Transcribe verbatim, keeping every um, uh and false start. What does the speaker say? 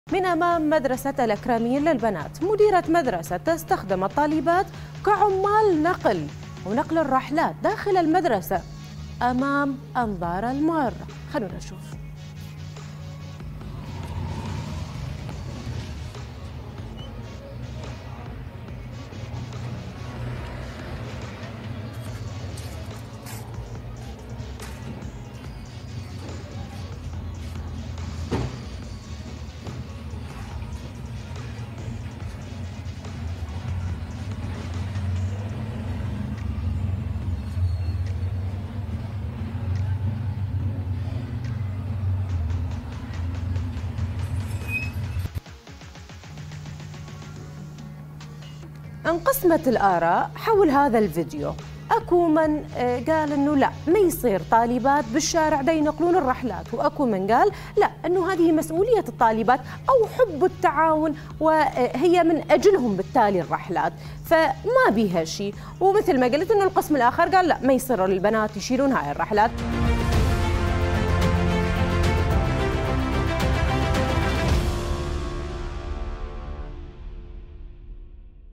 من أمام مدرسة الأكرمين للبنات، مديرة مدرسة تستخدم الطالبات كعمال نقل ونقل الرحلات داخل المدرسة أمام أنظار المارة. خلونا نشوف. انقسمت الآراء حول هذا الفيديو. أكو من قال أنه لا، ما يصير طالبات بالشارع دا ينقلون الرحلات، وأكو من قال لا، أنه هذه مسؤولية الطالبات أو حب التعاون وهي من أجلهم بالتالي الرحلات، فما بيها شيء. ومثل ما قلت أنه القسم الآخر قال لا، ما يصير للبنات يشيلون هاي الرحلات.